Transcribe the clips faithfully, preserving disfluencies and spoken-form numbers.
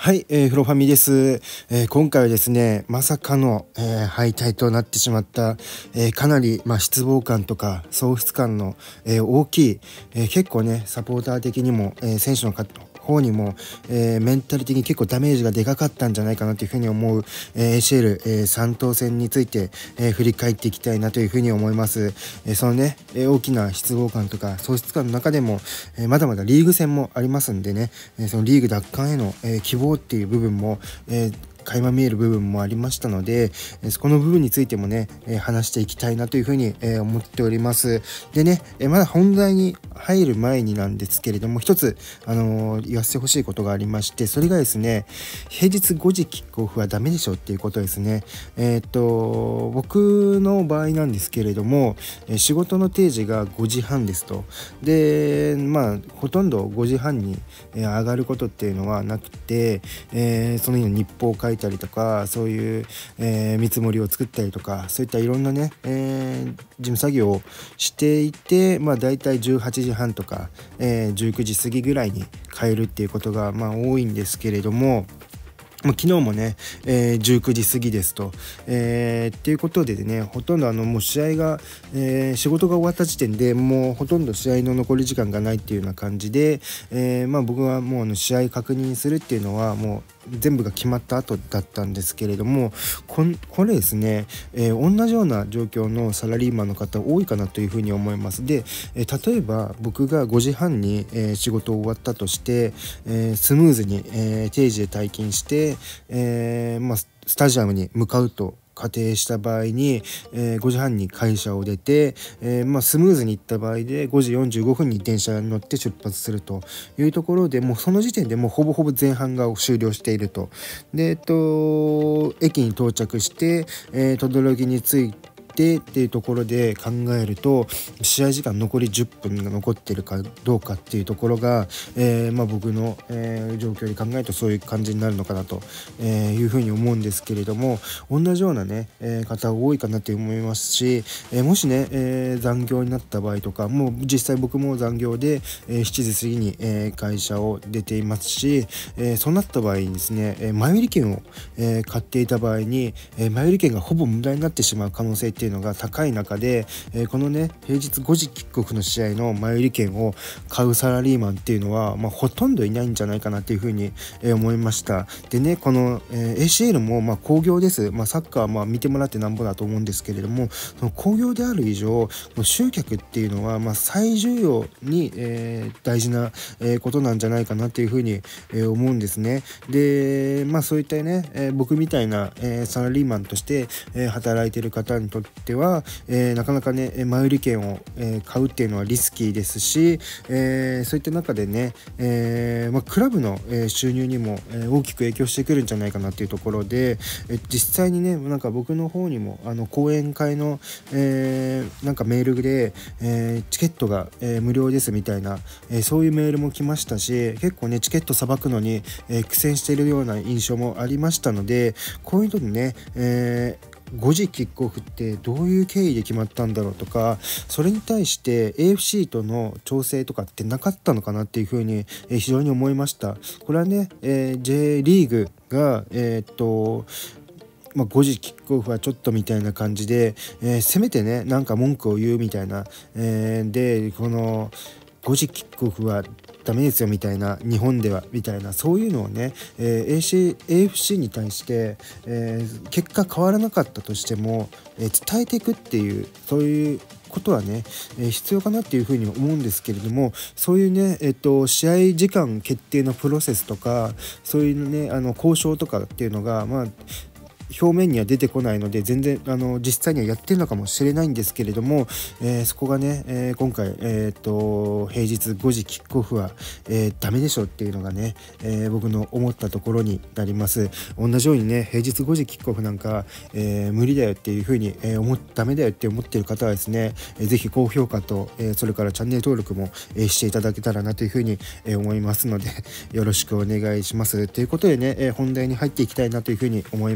はい、えー、フロファミです、えー、今回はですねまさかの、えー、敗退となってしまった、えー、かなり、まあ、失望感とか喪失感の、えー、大きい、えー、結構ねサポーター的にも、えー、選手の方にも、えー、メンタル的に結構ダメージがでかかったんじゃないかなというふうに思う、えー、エーシーエル、えー、さん等戦について、えー、振り返っていきたいなというふうに思います、えー、そのね、えー、大きな失望感とか喪失感の中でも、えー、まだまだリーグ戦もありますんでね、えー、そのリーグ奪還への、えー、希望っていう部分も、えー垣間見える部分もありましたので、この部分についてもね話していきたいなというふうに思っております。でね、まだ本題に入る前になんですけれども、一つあの言わせてほしいことがありまして、それがですね、平日ごじキックオフはダメでしょっていうことですね。えっと僕の場合なんですけれども、仕事の定時がごじはんですと。でまあほとんどごじはんに上がることっていうのはなくて、えー、その日の日報を書いたりとか、そういう、えー、見積もりを作ったりとか、そういったいろんなね、えー、事務作業をしていて、まあだいたいじゅうはちじはんとか、えー、じゅうくじ過ぎぐらいに帰るっていうことがまあ多いんですけれども、もう昨日もね、えー、じゅうくじ過ぎですと、えー、っていうことでね、ほとんどあのもう試合が、えー、仕事が終わった時点でもうほとんど試合の残り時間がないっていうような感じで、えー、まあ僕はもうあの試合確認するっていうのはもう全部が決まった後だったんですけれども、こんこれですね、えー、同じような状況のサラリーマンの方多いかなというふうに思います。で、えー、例えば僕がごじはんに、えー、仕事終わったとして、えー、スムーズに、えー、定時で退勤して、えーまあ、スタジアムに向かうと仮定した場合に、えー、ごじはんに会社を出て、えーまあ、スムーズに行った場合でごじよんじゅうごふんに電車に乗って出発するというところで、もうその時点でもうほぼほぼ前半が終了していると。で、えっと、駅に到着して、えー、轟に着いてっていうところで考えると、試合時間残りじゅっぷんが残っているかどうかっていうところが、えーまあ、僕の、えー、状況に考えるとそういう感じになるのかなと、えー、いうふうに思うんですけれども、同じようなね、えー、方多いかなと思いますし、えー、もしね、えー、残業になった場合とか、もう実際僕も残業で、えー、しちじ過ぎに、えー、会社を出ていますし、えー、そうなった場合にですね、えー、前売り券を、えー、買っていた場合に、えー、前売り券がほぼ無駄になってしまう可能性っていうのが高い中で、えー、このね平日ごじキックオフの試合の前売り券を買うサラリーマンっていうのは、まあ、ほとんどいないんじゃないかなっていうふうに、えー、思いました。でね、この、えー、エーシーエル もまあ興行です、まあ、サッカーはまあ見てもらってなんぼだと思うんですけれども、その興行である以上集客っていうのはまあ最重要に、えー、大事な、えー、ことなんじゃないかなっていうふうに、えー、思うんですね。でまあそういったね、えー、僕みたいな、えー、サラリーマンとして、えー、働いている方にとっては、えー、なかなかね前売り券を、えー、買うっていうのはリスキーですし、えー、そういった中でね、えーまあ、クラブの、えー、収入にも、えー、大きく影響してくるんじゃないかなっていうところで、えー、実際にねなんか僕の方にもあの講演会の、えー、なんかメールで、えー、チケットが、えー、無料ですみたいな、えー、そういうメールも来ましたし、結構ねチケットさばくのに、えー、苦戦しているような印象もありましたので、こういうのにね、えーごじキックオフってどういう経緯で決まったんだろうとか、それに対して エーエフシー との調整とかってなかったのかなっていうふうに非常に思いました。これはね、えー、J リーグがえー、っとまあ、ごじキックオフはちょっとみたいな感じで、えー、せめてねなんか文句を言うみたいな、えー、でこのごじキックオフはダメですよみたいな、日本ではみたいな、そういうのをね、えー、エーシー エーエフシー に対して、えー、結果変わらなかったとしても、えー、伝えていくっていうそういうことはね、えー、必要かなっていうふうに思うんですけれども、そういうね、えっと、試合時間決定のプロセスとか、そういうねあの交渉とかっていうのがまあ表面には出てこないので、全然あの実際にはやってるのかもしれないんですけれども、えー、そこがね、えー、今回、えー、と平日ごじキックオフは、えー、ダメでしょっていうのがね、えー、僕の思ったところになります。同じようにね平日ごじキックオフなんか、えー、無理だよっていうふうに、えー、思ダメだよって思っている方はですね、えー、ぜひ高評価と、えー、それからチャンネル登録も、えー、していただけたらなというふうに、えー、思いますのでよろしくお願いします。ということでね、えー、本題に入っていきたいなというふうに思います。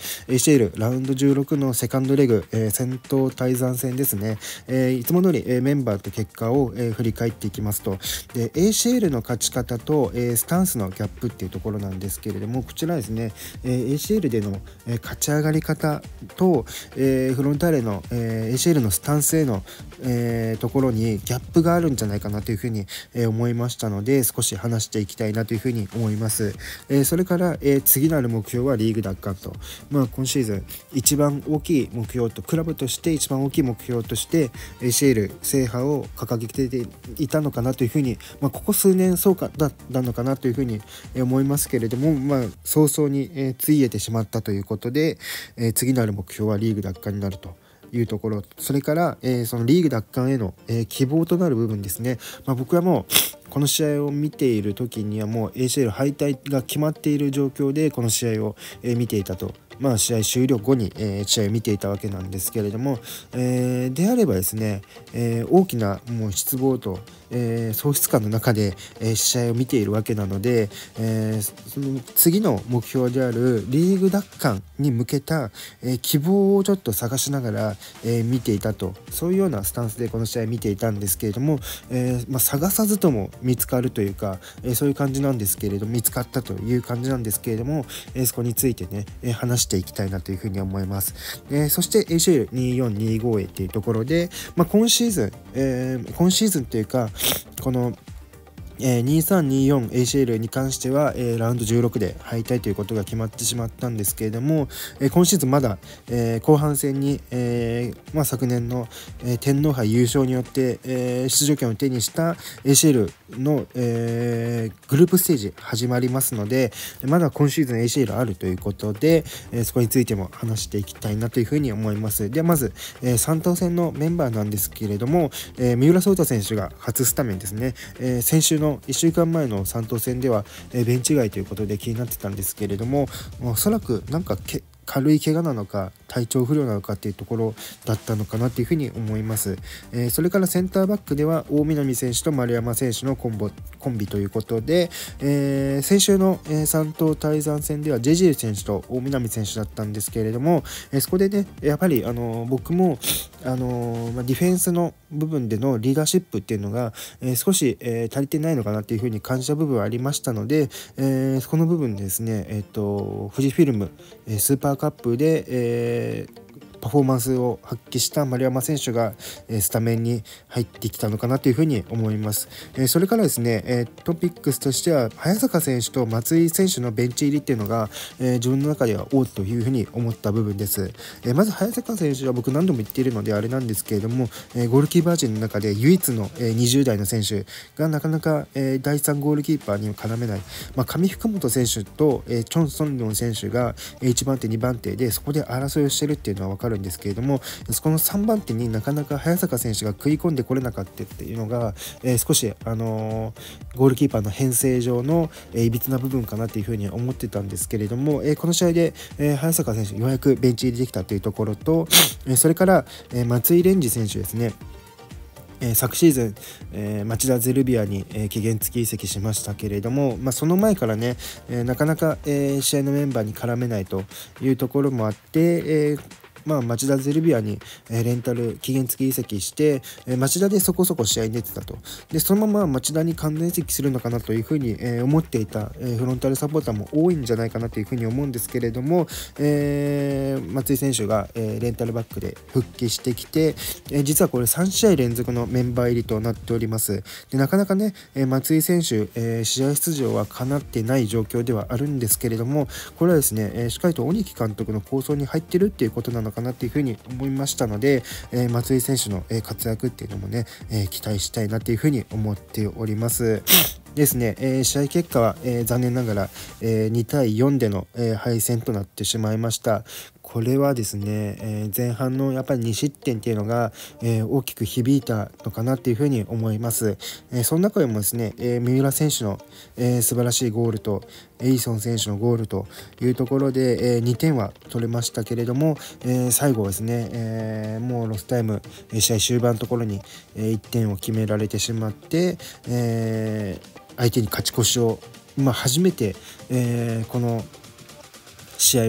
エーシーエル ラウンドじゅうろくのセカンドレグ、えー、先頭対山戦ですね、えー、いつも通り、えー、メンバーと結果を、えー、振り返っていきますと、で エーシーエル の勝ち方と、えー、スタンスのギャップっていうところなんですけれども、こちらですね、えー、エーシーエル での、えー、勝ち上がり方と、えー、フロンターレの、えー、エーシーエル のスタンスへの、えー、ところにギャップがあるんじゃないかなというふうに、えー、思いましたので、少し話していきたいなというふうに思います。えー、それから、えー、次なる目標はリーグ奪還と、まあ、今シーズン一番大きい目標と、クラブとして一番大きい目標として エーシーエル 制覇を掲げていたのかなというふうに、まあ、ここ数年そうかだったのかなというふうに思いますけれども、まあ、早々に、えー、ついえてしまったということで、えー、次なる目標はリーグ奪還になるというところ、それから、えー、そのリーグ奪還への、えー、希望となる部分ですね。まあ、僕はもうこの試合を見ている時にはもう エーシーエル 敗退が決まっている状況でこの試合を、えー、見ていたと、まあ、試合終了後に、えー、試合を見ていたわけなんですけれども、えー、であればですね、えー、大きなもう失望と、えー、喪失感の中で、えー、試合を見ているわけなので、えー、その次の目標であるリーグ奪還に向けた、えー、希望をちょっと探しながら、えー、見ていたと、そういうようなスタンスでこの試合見ていたんですけれども、えーまあ、探さずとも見つかるというか、えー、そういう感じなんですけれども、見つかったという感じなんですけれども、えー、そこについてね、えー、話していきたいなというふうに思います。えー、そして エーシーエルにじゅうよんにじゅうご へというところで、まあ、今シーズン、えー、今シーズンというかこのえー、にさんにーよん エーシーエル に関しては、えー、ラウンドじゅうろくで敗退ということが決まってしまったんですけれども、えー、今シーズンまだ、えー、後半戦に、えーまあ、昨年の、えー、天皇杯優勝によって、えー、出場権を手にした エーシーエル の、えー、グループステージ始まりますので、まだ今シーズン エーシーエル あるということで、えー、そこについても話していきたいなというふうに思います。ではまず、えー、さん等戦のメンバーなんですけれども、えー、三浦颯太選手が初スタメンですね。えー、先週のいっしゅうかんまえのさん等戦では、えー、ベンチ外ということで気になってたんですけれども、おそらくなんかけ軽い怪我なのか体調不良なのかっていうところだったのかなというふうに思います。えー、それからセンターバックでは大南選手と丸山選手のコンボコンビということで、えー、先週の、えー、さん等対山戦ではジェジエル選手と大南選手だったんですけれども、えー、そこでねやっぱり、あのー、僕も、あのーまあ、ディフェンスの部分でのリーダーシップっていうのが、えー、少し、えー、足りてないのかなっていうふうに感じた部分はありましたので、えー、この部分でですね、えーと、富士フィルム、えー、スーパーカップで、えーパフォーマンスを発揮した丸山選手が、えー、スタメンに入ってきたのかなというふうに思います。えー、それからですね、えー、トピックスとしては早坂選手と松井選手のベンチ入りっていうのが、えー、自分の中ではおっというふうに思った部分です。えー、まず早坂選手は僕何度も言っているのであれなんですけれども、えー、ゴールキーパー陣の中で唯一の、えー、にじゅう代の選手がなかなか、えー、だいさんゴールキーパーには絡めない、まあ、上福本選手と、えー、チョン・ソンリョン選手がいちばん手にばん手でそこで争いをしているっていうのは分かるんですけれども、そのさんばん手になかなか早坂選手が食い込んでこれなかったっていうのが、えー、少し、あのー、ゴールキーパーの編成上の、えー、いびつな部分かなというふうに思ってたんですけれども、えー、この試合で、えー、早坂選手ようやくベンチ入りできたというところと、えー、それから、えー、松井蓮司選手ですね。えー、昨シーズン、えー、町田ゼルビアに、えー、期限付き移籍しましたけれども、まあ、その前からね、えー、なかなか、えー、試合のメンバーに絡めないというところもあって、えーまあ、町田ゼルビアに、えー、レンタル期限付き移籍して、えー、町田でそこそこ試合に出てたと。でそのまま町田に完全移籍するのかなというふうに、えー、思っていた、えー、フロンタルサポーターも多いんじゃないかなというふうに思うんですけれども、えー、松井選手が、えー、レンタルバックで復帰してきて、えー、実はこれさん試合連続のメンバー入りとなっております。でなかなかね、えー、松井選手、えー、試合出場はかなってない状況ではあるんですけれども、これはですね、えー、しっかりと鬼木監督の構想に入ってるっていうことなのかなっていうふうに思いましたので、えー、松井選手の、えー、活躍っていうのもね、えー、期待したいなっていうふうに思っておりますですね。えー、試合結果は、えー、残念ながら、えー、にたいよんでの、えー、敗戦となってしまいました。これはですね、えー、前半のやっぱりに失点っていうのが、えー、大きく響いたのかなっていうふうに思います。えー、その中でもですね、えー、三浦選手の、えー、素晴らしいゴールとエイソン選手のゴールというところで、えー、にてんは取れましたけれども、えー、最後はですね、えー、もうロスタイム、試合終盤のところに、えー、いってんを決められてしまって、えー、相手に勝ち越しを、まあ、初めて、えー、この試合を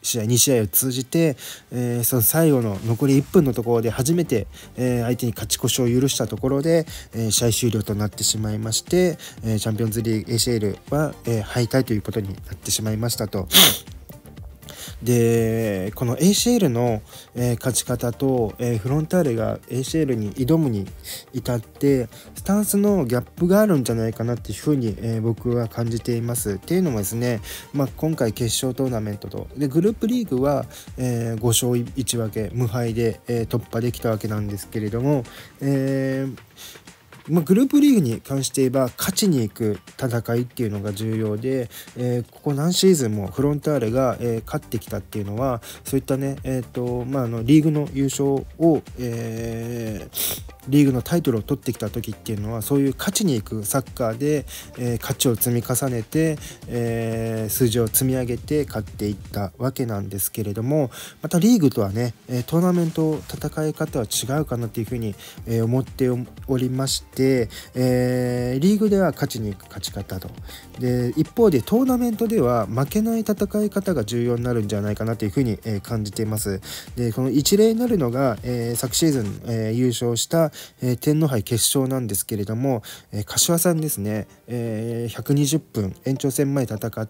試合に試合を通じて、えー、その最後の残りいっぷんのところで初めて、えー、相手に勝ち越しを許したところで、えー、試合終了となってしまいまして、えー、チャンピオンズリーグ エーシーエル は、えー、敗退ということになってしまいましたと。でこの エーシーエル の、えー、勝ち方と、えー、フロンターレが エーシーエル に挑むに至ってスタンスのギャップがあるんじゃないかなっていうふうに、えー、僕は感じています。っていうのもですね、まあ、今回決勝トーナメントとでグループリーグは、えー、ご勝いち分け無敗で、えー、突破できたわけなんですけれども、えーまあ、グループリーグに関して言えば勝ちに行く戦いっていうのが重要で、えー、ここ何シーズンもフロンターレが、えー、勝ってきたっていうのはそういったね、えーとまあ、あのリーグの優勝を、えー、リーグのタイトルを取ってきた時っていうのはそういう勝ちに行くサッカーで、えー、勝ちを積み重ねて、えー、数字を積み上げて勝っていったわけなんですけれども、またリーグとはねトーナメント戦い方は違うかなっていうふうに、えー、思っておりましてでえー、リーグでは勝ちに行く勝ち方とで一方でトーナメントでは負けない戦い方が重要になるんじゃないかなというふうに、えー、感じています。でこの一例になるのが、えー、昨シーズン、えー、優勝した、えー、天皇杯決勝なんですけれども、えー、柏さんですね、えー、ひゃくにじゅっぷん延長戦まで戦って、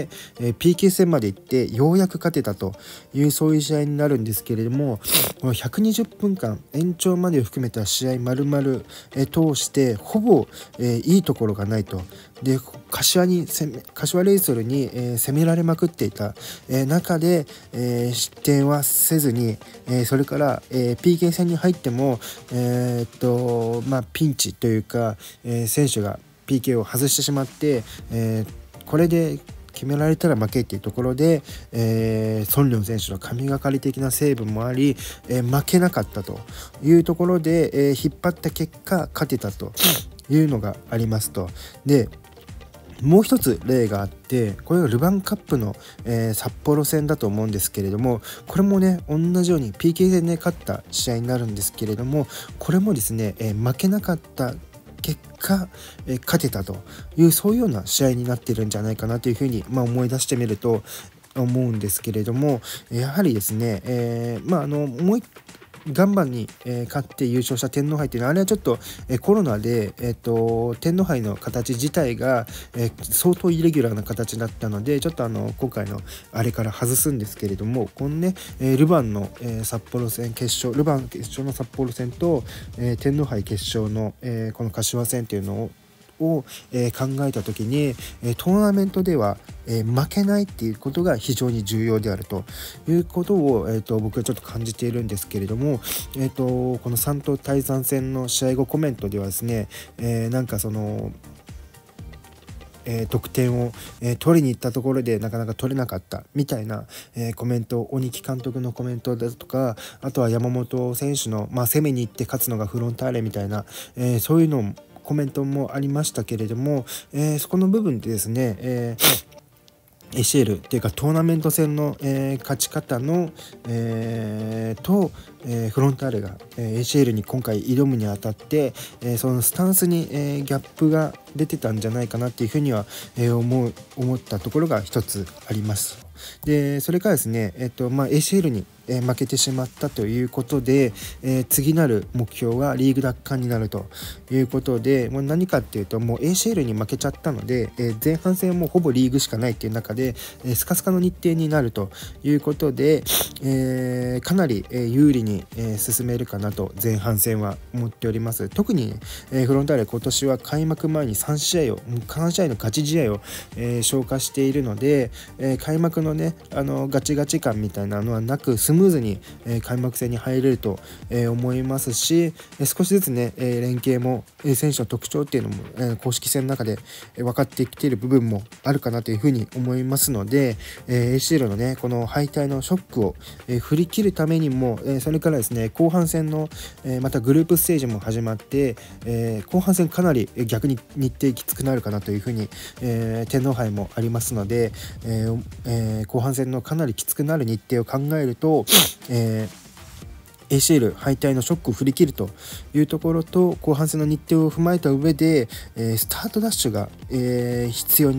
えー、ピーケー 戦まで行ってようやく勝てたというそういう試合になるんですけれどもこのひゃくにじゅっぷんかん延長までを含めた試合丸々、えー、通してしてほぼ、えー、いいところがないとで柏に柏レイソルに、えー、攻められまくっていた、えー、中で、えー、失点はせずに、えー、それから、えー、ピーケー 戦に入っても、えーっとまあ、ピンチというか、えー、選手が ピーケー を外してしまって、えー、これで決められたら負けっていうところで、えー、ソン・リョン選手の神がかり的なセーブもあり、えー、負けなかったというところで、えー、引っ張った結果勝てたというのがありますと。でもう一つ例があってこれがルヴァンカップの、えー、札幌戦だと思うんですけれどもこれもね同じように ピーケー 戦で勝った試合になるんですけれどもこれもですね、えー、負けなかった結果、えー、勝てたというそういうような試合になってるんじゃないかなというふうに、まあ、思い出してみると思うんですけれどもやはりですね、えー、まああのもう一ガンバに、えー、勝って優勝した天皇杯っていうのはあれはちょっと、えー、コロナで、えー、と天皇杯の形自体が、えー、相当イレギュラーな形だったのでちょっとあの今回のあれから外すんですけれどもこのね、えー、ルヴァンの、えー、札幌戦決勝ルヴァン決勝の札幌戦と、えー、天皇杯決勝の、えー、この柏戦っていうのをを、えー、考えた時に、えー、トーナメントでは、えー、負けないっていうことが非常に重要であるということを、えー、と僕はちょっと感じているんですけれども、えー、とこの三島大山戦の試合後コメントではですね、えー、なんかそのえー、得点を、えー、取りに行ったところでなかなか取れなかったみたいな、えー、コメント鬼木監督のコメントだとかあとは山本選手の、まあ、攻めに行って勝つのがフロンターレみたいな、えー、そういうのもコメントもありましたけれども、えー、そこの部分でですね、えーエーシーエル っていうかトーナメント戦の、えー、勝ち方の、えー、と、えー、フロンターレが、えー、エーシーエル に今回挑むにあたって、えー、そのスタンスに、えー、ギャップが出てたんじゃないかなっていうふうには、えー、思う思ったところが一つあります。でそれからですね、えーとまあ、エーシーエル に、えー、負けてしまったということで、えー、次なる目標がリーグ奪還になるということでもう何かっていうともう エーシーエル に負けちゃったので、えー、前半戦はもうほぼリーグしかないっていう中で、えー、スカスカの日程になるということで、えー、かなり、えー、有利に、えー、進めるかなと前半戦は思っております。特に、えー、フロンターレ今年は開幕前にさん試合をさん試合の勝ち試合を、えー、消化しているので、えー、開幕のねあのガチガチ感みたいなのはなくスムーズに、えー、開幕戦に入れると、えー、思いますし、えー、少しずつね、えー、連携も、えー、選手の特徴っていうのも、えー、公式戦の中で、えー、分かってきている部分もあるかなというふうに思いますので、えー、エーシーエル のねこの敗退のショックを、えー、振り切るためにも、えー、それからですね後半戦の、えー、またグループステージも始まって、えー、後半戦かなり逆に日程きつくなるかなというふうに、えー、天皇杯もありますので、えーえー、後半戦のかなりきつくなる日程を考えると、えーエーシーエル 敗退のショックを振り切るというところと後半戦の日程を踏まえた上で、えー、スタートダッシュが、えー、必要になる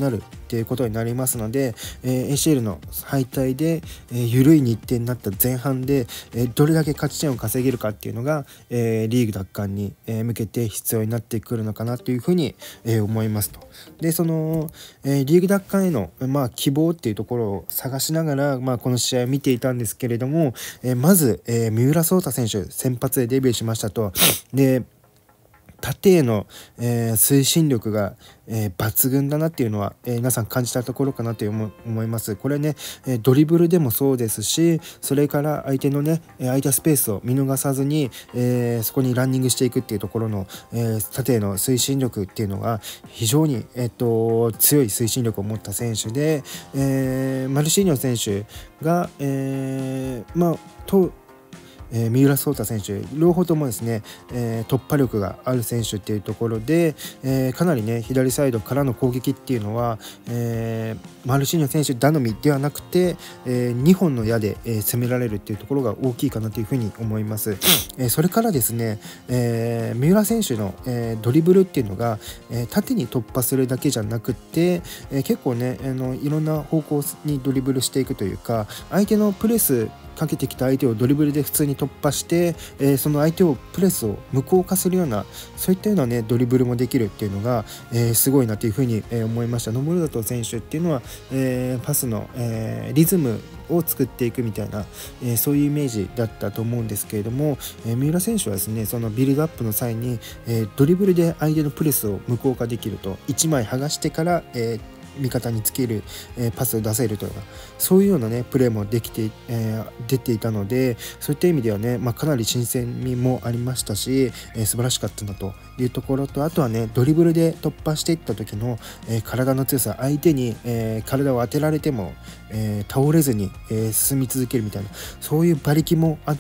っていうことになりますので、えー、エーシーエル の敗退で、えー、緩い日程になった前半で、えー、どれだけ勝ち点を稼げるかっていうのが、えー、リーグ奪還に向けて必要になってくるのかなというふうに、えー、思いますと。でその、えー、リーグ奪還への、まあ、希望っていうところを探しながら、まあ、この試合を見ていたんですけれども、えー、まず、えー、三浦颯太選手先発でデビューしましたと。で縦への、えー、推進力が、えー、抜群だなっていうのは、えー、皆さん感じたところかなと思います。これね、えー、ドリブルでもそうですし、それから相手のね空いたスペースを見逃さずに、えー、そこにランニングしていくっていうところの、えー、縦への推進力っていうのが非常に、えー、と強い推進力を持った選手で、えー、マルシーニョ選手が、えー、まあとえー、三浦颯太選手両方ともですね、えー、突破力がある選手っていうところで、えー、かなりね左サイドからの攻撃っていうのは、えー、マルシーニョ選手頼みではなくて、えー、にほんの矢で、えー、攻められるっていうところが大きいかなというふうに思います。えー、それからですね、えー、三浦選手の、えー、ドリブルっていうのが、えー、縦に突破するだけじゃなくて、えー、結構ねあのいろんな方向にドリブルしていくというか、相手のプレスかけてきた相手をドリブルで普通に突破して、えー、その相手をプレスを無効化するようなそういったようなねドリブルもできるっていうのが、えー、すごいなというふうに、えー、思いました。野村里選手っていうのは、えー、パスの、えー、リズムを作っていくみたいな、えー、そういうイメージだったと思うんですけれども、えー、三浦選手はですねそのビルドアップの際に、えー、ドリブルで相手のプレスを無効化できるといちまい剥がしてから、えー味方につける、えー、パスを出せるというようなそういうようなねプレーもできて、えー、出ていたので、そういった意味ではね、まあ、かなり新鮮味もありましたし、えー、素晴らしかったなというところと、あとはねドリブルで突破していった時の、えー、体の強さ、相手に、えー、体を当てられても、えー、倒れずに、えー、進み続けるみたいなそういう馬力もあって、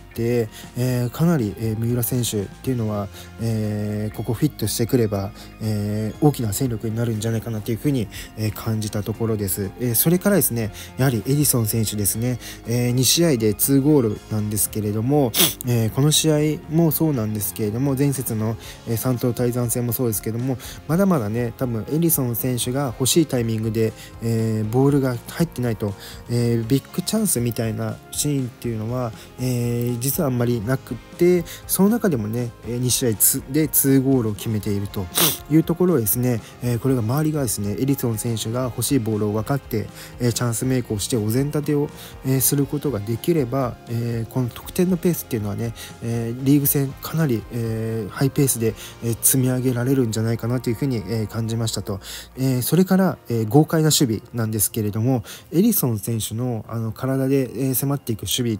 えー、かなり、えー、三浦選手っていうのは、えー、ここフィットしてくれば、えー、大きな戦力になるんじゃないかなというふうに、えー、感じたところです。えー、それからですねやはりエディソン選手ですね、えー、に試合でにゴールなんですけれども、えー、この試合もそうなんですけれども前節の、えー、三島泰山戦もそうですけども、まだまだね多分エディソン選手が欲しいタイミングで、えー、ボールが入ってないと、えー、ビッグチャンスみたいなシーンっていうのは、えー、実はあんまりなくて、その中でもねに試合でにゴールを決めているというところですね、えー、これが周りがですねエディソン選手が欲しいボールを分かって、えー、チャンスメイクをしてお膳立てを、えー、することができれば、えー、この得点のペースっていうのはね、えー、リーグ戦かなり、えー、ハイペースで、えー、積み上げられるんじゃないかなというふうに、えー、感じましたと。えー、それから、えー、豪快な守備なんですけれども、エディソン選手の、あの体で、えー、迫っていく守備って、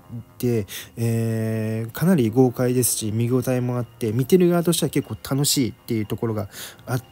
えー、かなり豪快ですし見応えもあって見てる側としては結構楽しいっていうところがあって、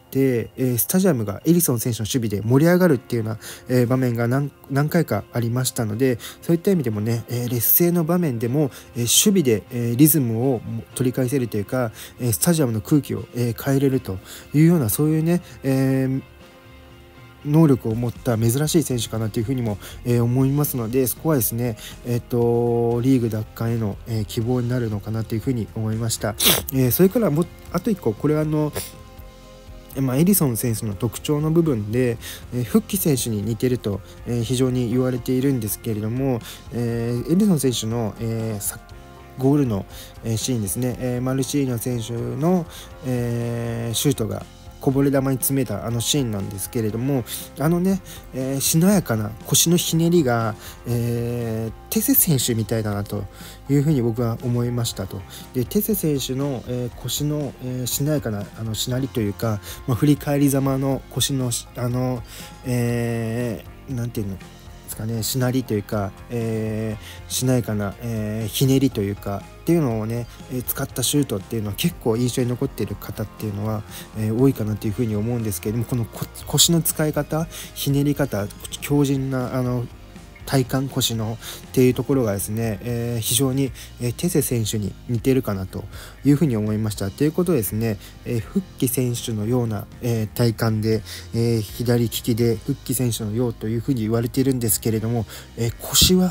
えー、スタジアムがエディソン選手の守備で盛り上がるっていうような、えー、場面が 何, 何回かありましたので、そういった意味でもね、えー、劣勢の場面でも、えー、守備で、えー、リズムを取り返せるというか、えー、スタジアムの空気を、えー、変えれるというようなそういうね、えー能力を持った珍しい選手かなというふうにも、えー、思いますので、そこはですね、えー、とリーグ奪還への、えー、希望になるのかなというふうに思いました。えー、それからもあといっこ、これはあのまあ、エディソン選手の特徴の部分で、えー、フッキ選手に似ていると、えー、非常に言われているんですけれども、えー、エディソン選手の、えー、ゴールの、えー、シーンですね、えー、マルシーニョ選手の、えー、シュートがこぼれ球に詰めたあのシーンなんですけれども、あのね、えー、しなやかな腰のひねりが、えー、テセ選手みたいだなというふうに僕は思いましたと。でテセ選手の、えー、腰の、えー、しなやかなあのしなりというか、まあ、振り返りざまの腰のあの、えー、なんていうのですかね、しなりというか、えー、しなやかな、えー、ひねりというかっていうのをね、えー、使ったシュートっていうのは結構印象に残っている方っていうのは、えー、多いかなというふうに思うんですけれども、この腰の使い方、ひねり方、強靭なあの体幹腰のっていうところがですね、えー、非常に、えー、テセ選手に似てるかなというふうに思いました。ということですね、えー、フッキ選手のような、えー、体幹で、えー、左利きでフッキ選手のようというふうに言われているんですけれども、えー、腰は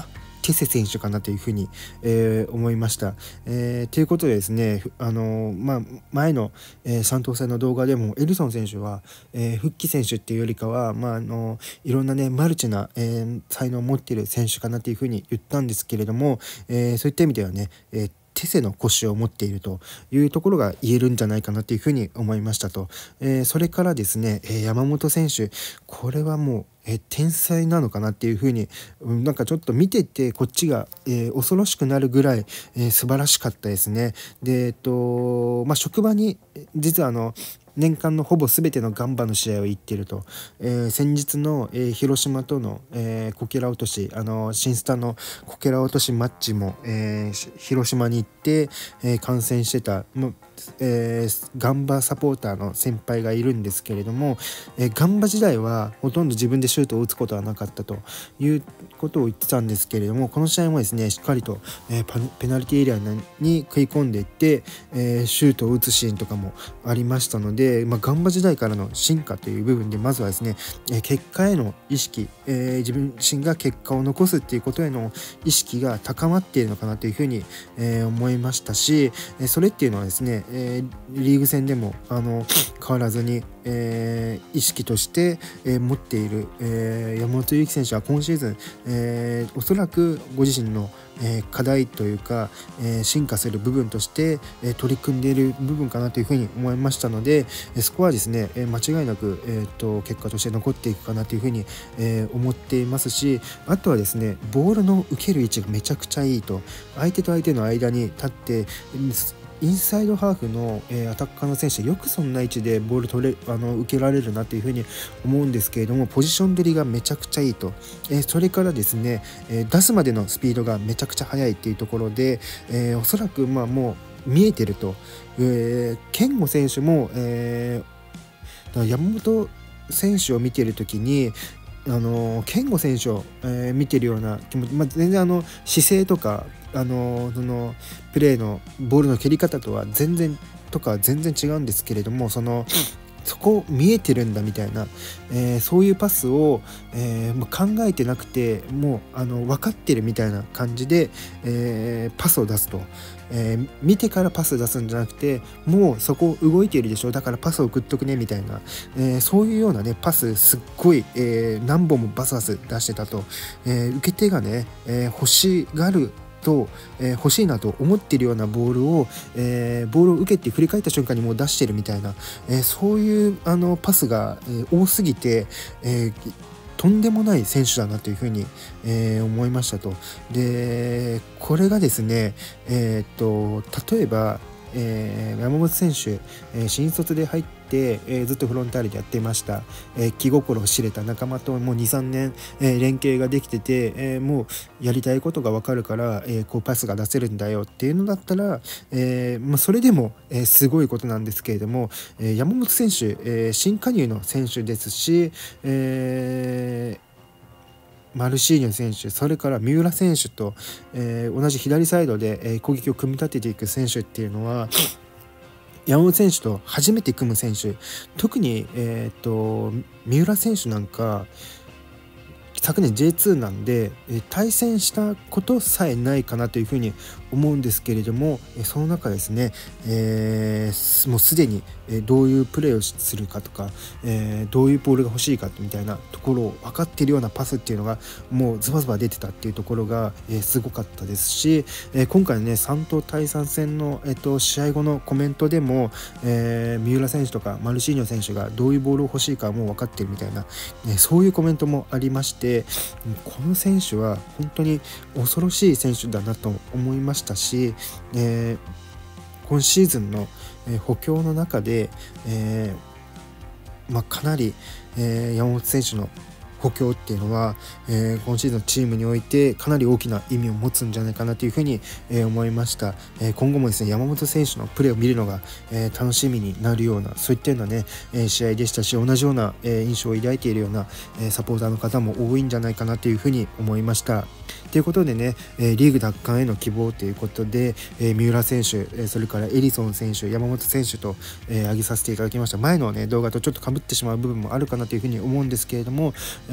テセ選手かなというふうに、えー、思いました。えー、ということでですね、あのーまあ、前の、えー、さんとう戦の動画でもエルソン選手は、えー、復帰選手っていうよりかは、まああのー、いろんなねマルチな、えー、才能を持っている選手かなというふうに言ったんですけれども、えー、そういった意味ではね、えーテセの腰を持っているというところが言えるんじゃないかなというふうに思いましたと、えー、それからですね、えー、山本選手、これはもう、えー、天才なのかなっていうふうに、うん、なんかちょっと見ててこっちが、えー、恐ろしくなるぐらい、えー、素晴らしかったですね。で、えっとまあ、職場に実はあの年間のほぼ全てのガンバの試合を行っていると、えー、先日の、えー、広島との、えー、こけら落とし、あの新スタのこけら落としマッチも、えー、広島に行って、えー、観戦してたもう、えー、ガンバサポーターの先輩がいるんですけれども、えー、ガンバ時代はほとんど自分でシュートを打つことはなかったということを言ってたんですけれども、この試合もですねしっかりと、えー、ペナルティーエリアに食い込んでいって、えー、シュートを打つシーンとかもありましたので、まあ、ガンバ時代からの進化という部分でまずはですね、えー、結果への意識、えー、自分自身が結果を残すっていうことへの意識が高まっているのかなというふうに、えー、思いましたし、えー、それっていうのはですね、えー、リーグ戦でもあの変わらずに、えー、意識として、えー、持っている、えー、山本裕貴選手は今シーズン、えー、おそらくご自身のえー、課題というか、えー、進化する部分として、えー、取り組んでいる部分かなというふうに思いましたので、えー、そこはですね、えー、間違いなく、えー、と結果として残っていくかなというふうに、えー、思っていますし、あとはですねボールの受ける位置がめちゃくちゃいいと、相手と相手の間に立ってインサイドハーフの、えー、アタッカーの選手よくそんな位置でボール取れあの受けられるなというふうに思うんですけれども、ポジション取りがめちゃくちゃいいと、えー、それからですね、えー、出すまでのスピードがめちゃくちゃ速いっていうところで、えー、おそらくまあもう見えてると、えー、健吾選手も、えー、だから山本選手を見ているときにあの健吾選手を、えー、見てるような気持ち、まあ、全然あの姿勢とかあのそのプレーのボールの蹴り方とは全然とか全然違うんですけれども、そのそこ見えてるんだみたいな、えー、そういうパスを、えー、もう考えてなくてもうあの分かってるみたいな感じで、えー、パスを出すと、えー、見てからパス出すんじゃなくてもうそこ動いているでしょだからパスを送っとくねみたいな、えー、そういうようなねパスすっごい、えー、何本もバスバス出してたと、えー、受け手がね、えー、欲しがると、えー、欲しいなと思っているようなボールを、えー、ボールを受けて振り返った瞬間にもう出してるみたいな、えー、そういうあのパスが、えー、多すぎて、えー、とんでもない選手だなというふうに、えー、思いましたと。でこれがですね、えー、っと例えばえー、山本選手、えー、新卒で入って、えー、ずっとフロンターレでやっていました、えー、気心を知れた仲間ともう にさんねん、えー、連携ができてて、えー、もうやりたいことが分かるから、えー、こうパスが出せるんだよっていうのだったら、えーまあ、それでも、えー、すごいことなんですけれども、えー、山本選手、えー、新加入の選手ですし、えーマルシーニョ選手、それから三浦選手と、えー、同じ左サイドで、えー、攻撃を組み立てていく選手っていうのは山本選手と初めて組む選手、特に、えー、と三浦選手なんか昨年 ジェイツー なんで、えー、対戦したことさえないかなというふうに思うんですけれども、その中ですね、えー、もうすでにどういうプレーをするかとか、えー、どういうボールが欲しいかみたいなところを分かっているようなパスっていうのがもうズバズバ出てたっていうところが、えー、すごかったですし、えー、今回のねさんとう対さん戦の、えー、と試合後のコメントでも、えー、三浦選手とかマルシーニョ選手がどういうボールを欲しいかもう分かってるみたいな、ね、そういうコメントもありまして、この選手は本当に恐ろしい選手だなと思いましたし、えー、今シーズンの補強の中で、えーまあ、かなり、えー、山本選手の補強っていうのは、えー、今シーズンのチームにおいてかなり大きな意味を持つんじゃないかなというふうに、えー、思いました、えー、今後もですね山本選手のプレーを見るのが、えー、楽しみになるようなそういったようなね、えー、試合でしたし、同じような、えー、印象を抱いているような、えー、サポーターの方も多いんじゃないかなというふうに思いました。ということでね、えー、リーグ奪還への希望ということで、えー、三浦選手、えー、それからエリソン選手、山本選手と、えー、挙げさせていただきました。前の、ね、動画とちょっと被ってしまう部分もあるかなというふうに思うんですけれども、え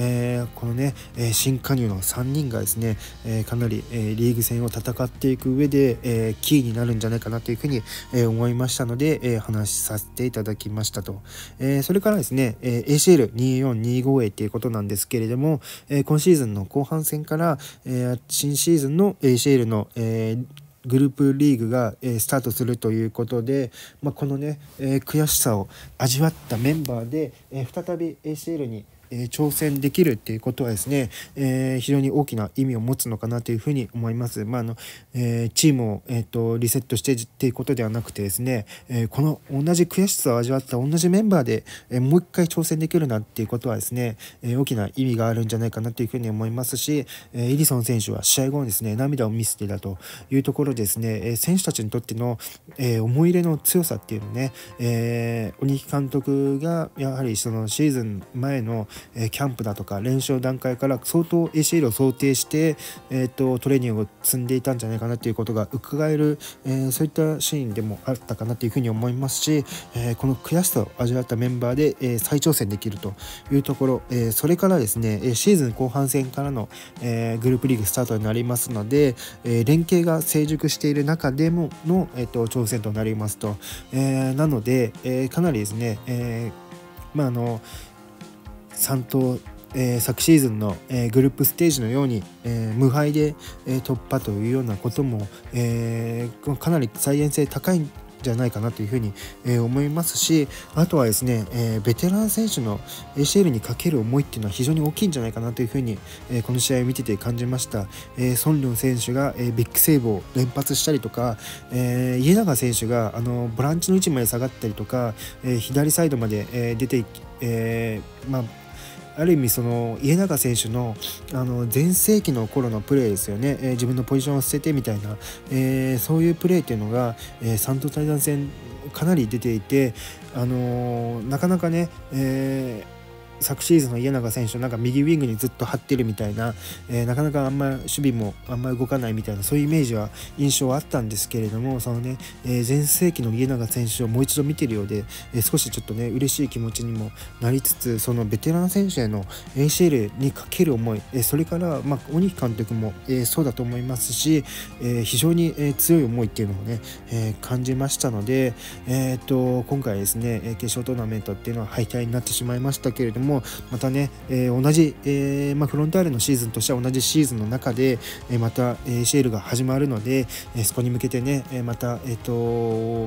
えー、このね、えー、新加入のさんにんがですね、えー、かなり、えー、リーグ戦を戦っていく上で、えー、キーになるんじゃないかなというふうに、えー、思いましたので、えー、話させていただきましたと、えー、それからですね、えー、エーシーエルにじゅうよんにじゅうご a ということなんですけれども、えー、今シーズンの後半戦から、えー、新シーズンの エーシーエル の、えーグループリーグが、えー、スタートするということで、まあ、このね、えー、悔しさを味わったメンバーで、えー、再び エーシーエル にえー、挑戦できるっていうことはですね、えー、非常に大きな意味を持つのかなというふうに思います。まああのえー、チームを、えー、とリセットしてっていうことではなくてですね、えー、この同じ悔しさを味わった同じメンバーで、えー、もう一回挑戦できるなっていうことはですね、えー、大きな意味があるんじゃないかなというふうに思いますし、えー、エディソン選手は試合後にですね涙を見せていたというところですね、えー、選手たちにとっての、えー、思い入れの強さっていうのね、えー、鬼木監督がやはりそのシーズン前のキャンプだとか練習段階から相当 エーシーエル を想定して、えー、とトレーニングを積んでいたんじゃないかなということが伺える、えー、そういったシーンでもあったかなというふうに思いますし、えー、この悔しさを味わったメンバーで、えー、再挑戦できるというところ、えー、それからですねシーズン後半戦からの、えー、グループリーグスタートになりますので、えー、連携が成熟している中でもの、えー、と挑戦となりますと、えー、なので、えー、かなりですね、えー、まああのさんとう、えー、昨シーズンの、えー、グループステージのように、えー、無敗で、えー、突破というようなことも、えー、かなり再現性高いんじゃないかなというふうに、えー、思いますし、あとはですね、えー、ベテラン選手の エーシーエル にかける思いっていうのは非常に大きいんじゃないかなというふうに、えー、この試合を見てて感じました。えー、ソン・リョン選手が、えー、ビッグセーブを連発したりとか、えー、家長選手があのボランチの位置まで下がったりとか、えー、左サイドまで、えー、出て、えー、まあある意味その家長選手のあの全盛期の頃のプレーですよね、えー、自分のポジションを捨ててみたいな、えー、そういうプレーっていうのが、えー、サント対談戦かなり出ていて、あのー、なかなかね、えー昨シーズンの家長選手なんか右ウィングにずっと張ってるみたいな、えー、なかなかあんま守備もあんまり動かないみたいなそういうイメージは印象はあったんですけれども、そのね、えー、全盛期の家長選手をもう一度見てるようで、えー、少しちょっとね嬉しい気持ちにもなりつつ、そのベテラン選手への エーシーエル にかける思い、えー、それからまあ鬼木監督も、えー、そうだと思いますし、えー、非常に、えー、強い思いっていうのをね、えー、感じましたので、えー、っと今回ですね決勝トーナメントっていうのは敗退になってしまいましたけれども、またね、えー、同じ、えーまあ、フロンターレのシーズンとしては同じシーズンの中で、えー、また エーシーエル が始まるので、えー、そこに向けてね、えー、またえっと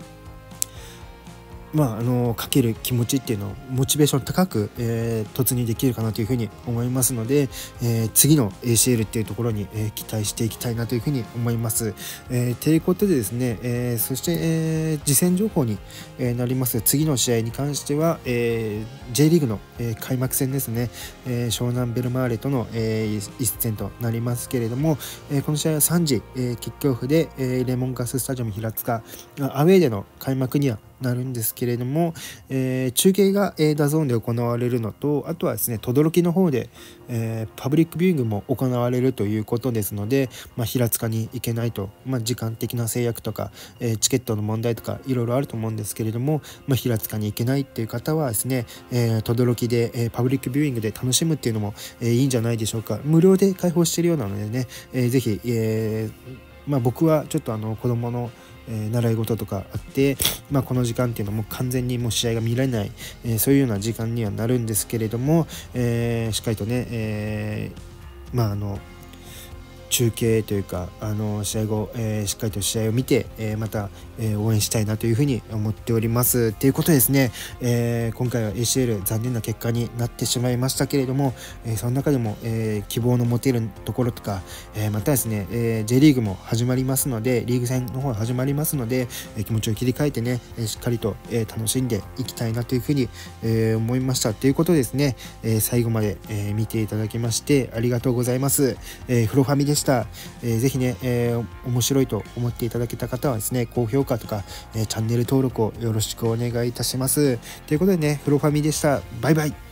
まあ、あのかける気持ちっていうのをモチベーション高く、えー、突入できるかなというふうに思いますので、えー、次の エーシーエル っていうところに、えー、期待していきたいなというふうに思います。えー、ということでですね、えー、そして、えー、次戦情報に、えー、なります次の試合に関しては、えー、J リーグの、えー、開幕戦ですね、えー、湘南ベルマーレとの、えー、一戦となりますけれども、えー、この試合はさんじ、えー、キックオフで、えー、レモンガススタジアム平塚アウェーでの開幕にはなるんですけれども、えー、中継が、えー、ダゾーンで行われるのと、あとはですね轟の方で、えー、パブリックビューイングも行われるということですので、まあ、平塚に行けないと、まあ、時間的な制約とか、えー、チケットの問題とかいろいろあると思うんですけれども、まあ、平塚に行けないっていう方はですね轟、えー、で、えー、パブリックビューイングで楽しむっていうのも、えー、いいんじゃないでしょうか。無料で開放しているようなのでね、えー、ぜひ、えーまあ、僕はちょっとあの子供のえー、習い事とかあって、まあ、この時間っていうのも完全にもう試合が見られない、えー、そういうような時間にはなるんですけれども、えー、しっかりとね、えー、まああの中継というかあの試合後、えー、しっかりと試合を見て、えー、また、えー、応援したいなというふうに思っておりますということでですね、えー、今回は エーシーエル 残念な結果になってしまいましたけれども、えー、その中でも、えー、希望の持てるところとか、えー、またですね、えー、J リーグも始まりますのでリーグ戦の方が始まりますので、えー、気持ちを切り替えてね、えー、しっかりと、えー、楽しんでいきたいなというふうに、えー、思いましたということでですね、えー、最後まで、えー、見ていただきましてありがとうございます。えー、フロファミでした。えー、ぜひね、えー、面白いと思っていただけた方はですね高評価とか、えー、チャンネル登録をよろしくお願いいたしますということでねフロファミでした。バイバイ。